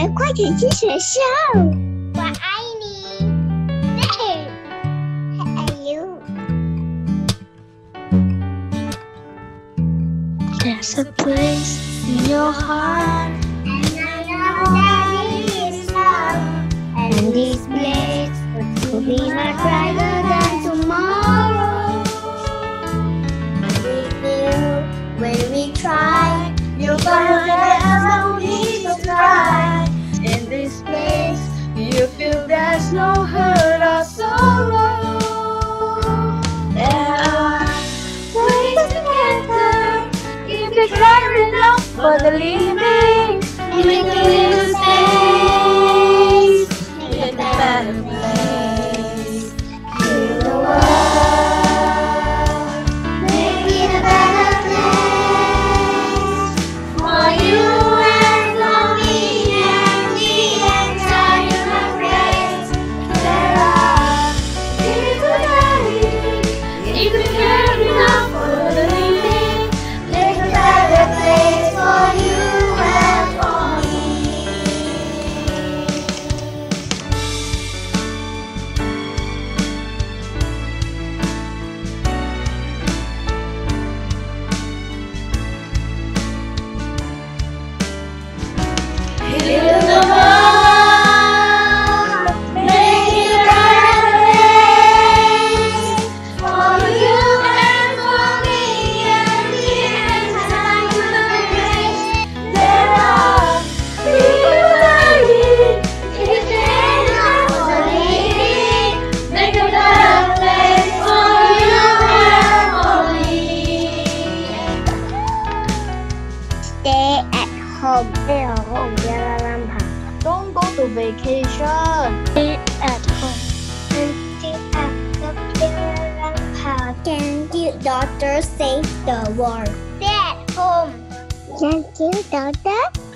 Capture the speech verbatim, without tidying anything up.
快点去学校。我爱你。I love you. There's a place in your heart, And I know that it is love. And this place could be much brighter than tomorrow. And we feel when we try, you'll find there's no need to cry. in this place you feel there's no hurt or sorrow. There are ways together if you care enough for the living. Make a little space, make it a better place. Heal the world, Make it a better place for you and for me and the entire race. there are people dying if you care enough for the living. Make a better place for you and for me. Heal the world, make it a better place for you and for me and the entire race. There are people dying if you care enough for the living. Make a better place for you and for me. Stay at home. Stay at home. อย่าละลำพัง Don't go to vacation. Stay at home. And stay at the parent. Can you daughter save the world? Stay at home. Can you daughter